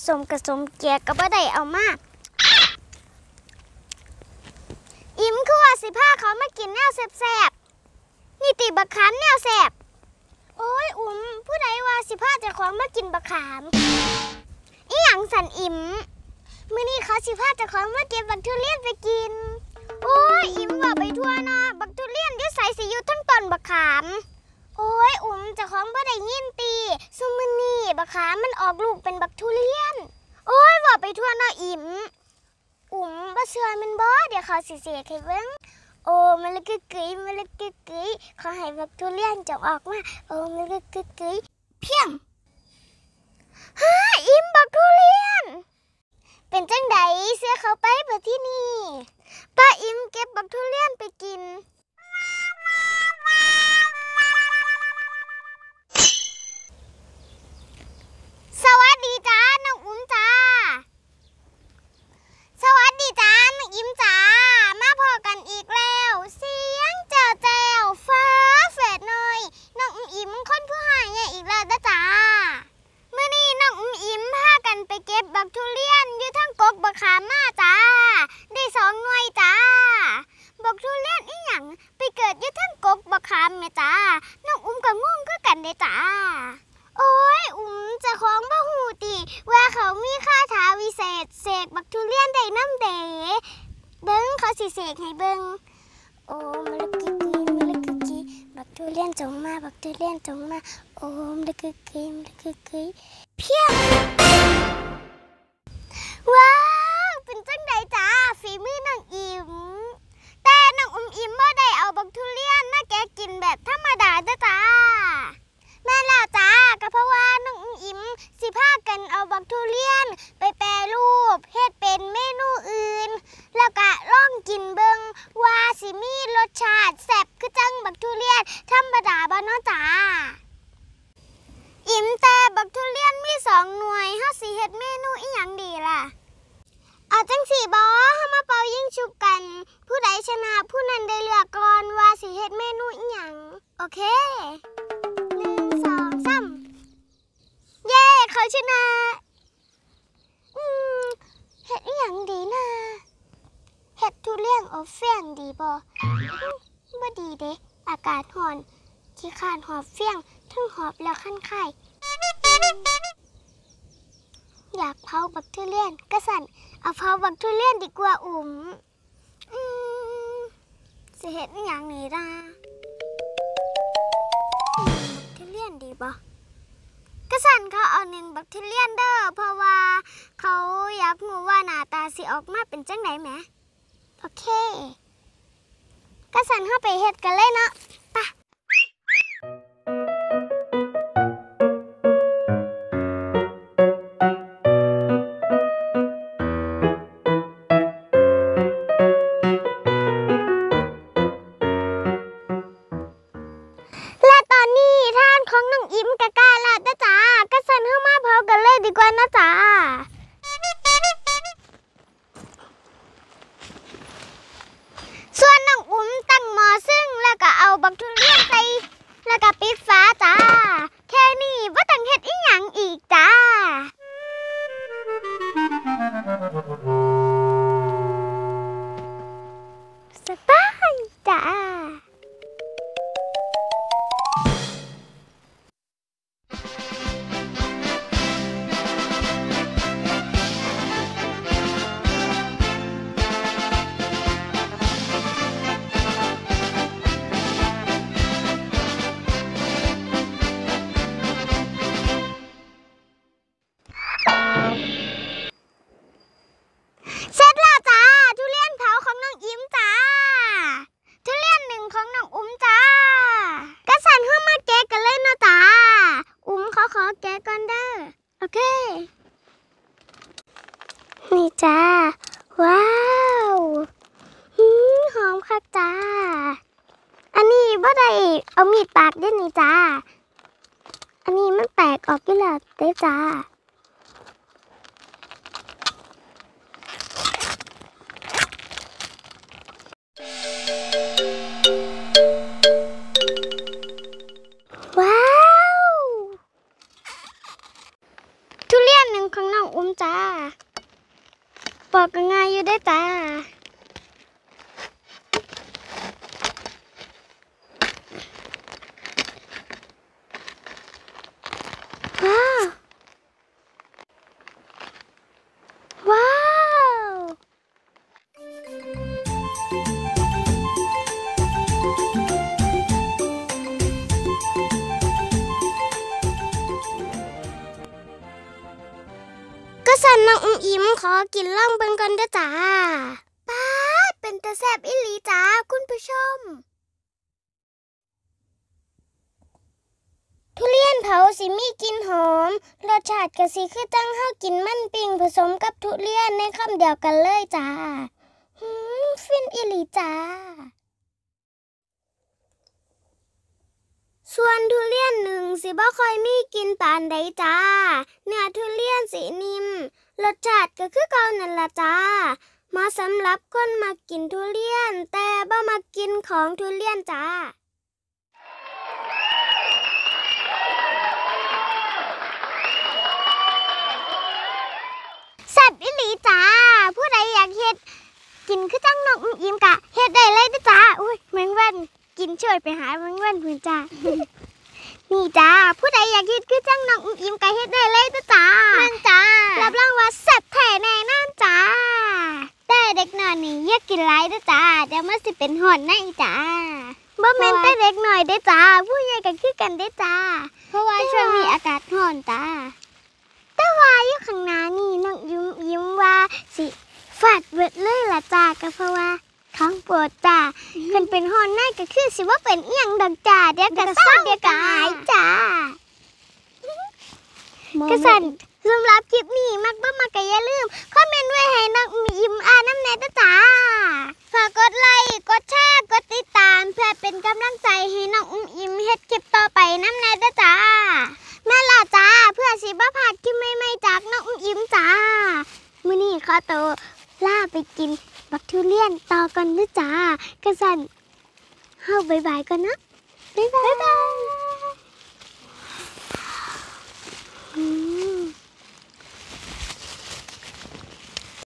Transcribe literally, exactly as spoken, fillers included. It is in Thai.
สมกับสมเกียก็บ่ได้เอามาอิ่มคือว่าสิพาเขามากินแนวแซ่บๆนี่ติบักขามแนวแซ่บโอ้ยอุ้มผู้ใดว่าสิพาเจ้าของมากินบักขามอีหยังสันอิ่มมื้อนี้เขาสิพาเจ้าของมาเก็บบักทุเรียนไปกินโอ้ยอิ่มว่าไปทั่วเนาะบักทุเรียนอยู่ไสสิอยู่ทั้งต้นบักขามโอ้ยอุ้มเจ้าของบ่ได้ยินติซุมื้อนี้บักขามมันออกลูกเป็นบักทุเรียนโอ้ยว่าไปทั่วเนาะอิ่มอุ้มบ่เชื่อมันบ่เดี๋ยวเขาสิเสกให้เบิ่งโอ้มันละกึกกึ๋ยมันละกึกกึ๋ยขอให้บักทุเรียนจงออกมาโอ้มันละกึกกึ๋ยเพียงฮะอิ่มบักทุเรียนเป็นจังไดเสื้อเขาไปเบิดที่นี่ป้าอิ่มเก็บบักทุเรียนไปกินสวัสดีจ้าน้องอุ้มจ้าสวัสดีจ้าน้องอิ่มจ้ามาพอกันอีกแล้วเสียงเจ้าแจ้วฟ้าเฟดหน่อยน้องอุ้มอิ่มคนผู้หายใหญ่อีกแล้วนะจ้าเมื่อนี้น้องอุ้มอิ่มพากันไปเก็บบักทุเรียนอยู่ทั้งกกบักขามมาจ้าได้สองหน่วยจ้าบักทุเรียนอีหยังไปเกิดอยู่ทั้งกกบักขามแม่จ้าน้องอุ้มก็งงคือกันเด้จ้าโอ้ยอุ้มเจ้าของบ่ฮู้ติว่าเขามีคาถาวิเศษเสกบักทุเรียนได้นำเด้เบิ่งเขาสิเสกให้เบิ่งโอ้มะละกึกกึ๋ยมะละกึกกึ๋ยบักทุเรียนจงมาบักทุเรียนจงมาโอ้มะละกึกกึ๋ยมะละกึกกึ๋ยเพียงว้าวเป็นจังไดจ้าฝีมือน้องอิ่มแต่น้องอุ้มอิ่มบ่ได้เอาบักทุเรียนมาแกะกินแบบธรรมดาเด้อจ้าแม่แล้วจ้าก็เพราะว่าน้องอุ้มอิ่มสิพากันเอาบักทุเรียนไปแปรรูปเฮ็ดเป็นเมนูอื่นแล้วก็ลองกินเบิ่งว่าสิมีรสชาติแซ่บคือจังบักทุเรียนธรรมดาบ่เนาะจ้าอิ่มแต่บักทุเรียนมีสองหน่วยเฮาสิเฮ็ดเมนูอีหยังดีล่ะเอาจังสี่บ่เฮามาเป่ายิงฉุบกันผู้ใดชนะผู้นั้นได้เลือกก่อนว่าสิเฮ็ดเมนูอีหยังโอเคหนึ่ง สอง สามเย้เขาชนะอืมเฮ็ดอีหยังดีนะเฮ็ดทุเรียนอบแฟ้งดีบ่บ่ดีเด้อากาศร้อนขี้คร้านหอบเฟี้ยงทั้งหอบแล้วคันไข้อยากเผาบักทุเรียนก็สั่นเอาเผาบักทุเรียนดีกว่าอุ้มอืมสิเฮ็ดอีหยังนี่ล่ะบักทุเรียนดีบ่ก็สั่นเขาเอาหนึ่งบักทุเรียนเด้อเพราะว่าเขาอยากรู้ว่าหน้าตาสิออกมาเป็นจังได๋แหมโอเคก็สั่นเฮาไปเฮ็ดกันเลยเนาะไปและตอนนี้ท่านของน้องอิ่มกะกาละนะจ๊ะก็สั่นเฮามาเผากันเลยดีกว่านะจ๊ะส่วนน้องอุ้มตั้งหม้อซึ่งแล้วก็เอาบักทุเรียนใส่แล้วก็ปิดฝาจ้าแค่นี้บ่ต้องเฮ็ดอีหยังอีกจ้าสบายจ้าเสร็จแล้วจ้าทุเรียนเผาของน้องอิ่มจ้าทุเรียนหนึ่งของน้องอุ้มจ้ากระสันเข้ามาแกะกันเลยนะจ้าอุ้มเขาขอแกะก่อนเด้อโอเคนี่จ้าว้าวหืมหอมค่ะจ้าอันนี้บ่ได้เอามีดปาดเด้นี่จ้าอันนี้มันแตกออกอยู่แล้วเด้จ้าว้าวทุเรียนหนึ่งงของน้องอุ้มจ้าปอกก็ง่ายอยู่ได้จ้าว้าวว้าวก็สั่นน้องอุ้มอิ่มขอกินล่องเบิ่งก่อนเด้อจ้าป๊าดเป็นตาแซ่บอีหลีจ้าคุณผู้ชมทุเรียนเผาสิมีกลิ่นหอมรสชาติก็สิคือจังเฮากินมันปิ้งผสมกับทุเรียนในคำเดียวกันเลยจ้าหืมฟินอีหลีจ้าส่วนทุเรียนหนึ่งสิบ่ค่อยมีกลิ่นปานใดจ้าเนื้อทุเรียนสีนิ่มรสชาติก็คือเก่านั่นล่ะจ้าเหมาะสำหรับคนมากินทุเรียนแต่บ่มากินของทุเรียนจ้าแซ่บอีหลีจ้าผู้ใดอยากเฮ็ดกินคือจังน้องอุ้มอิ่มกะเฮ็ดได้เลยเด้อจ้าอุ้ยแมงวันกินช่วยไปหาแมงวันพุ่นจ้า นี่จ้าผู้ใดอยากเฮ็ดคือจังน้องอุ้มอิ่มกะเฮ็ดได้เลยเด้อจ้านั่นจ้ารับรองว่าแซ่บแท้แน่นอนจ้าแต่เด็กน้อยนี่อย่ากินหลายเด้อจ้าเดี๋ยวมันสิเป็นหอนในจ้าบ่แม่นแต่เด็กน้อยเด้อจ้าผู้ใหญ่ก็คือกันเด้อจ้าเพราะว่าช่วงนี้อากาศร้อนจ้าแต่ว่าอยู่ข้างหน้านี่น้องยิ้มยิ้มว่าสิฟาดเบิดเลยล่ะจ้าก็เพราะว่าท้องปวดจ้าคันเป็นหอนในก็คือสิว่าเป็นอีหยังดอกจ้าเดี๋ยวก็เศร้าเดี๋ยวก็หายจ้ากระสันสำหรับคลิปนี้มักบ่มักก็อย่าลืมคอมเมนต์ไว้ให้น้องยิ้มอ่านน้ำแน่เด้อจ้าฝากกดไลค์กดแชร์กดติดตามเพื่อเป็นกำลังใจให้น้องอุ้มอิ่มเฮ็ดคลิปต่อไปน้ำแน่เด้อจ้าแม่ล่ะจ้าเพื่อสิบ่พลาดคลิปใหม่ๆจากน้องอุ้มอิ่มจ้ามื้อนี้ขอตัวลาไปกินบักทุเรียนต่อกันเด้อจ้ากระสันเฮาบ๊ายบายก่อนนะบ๊ายบาย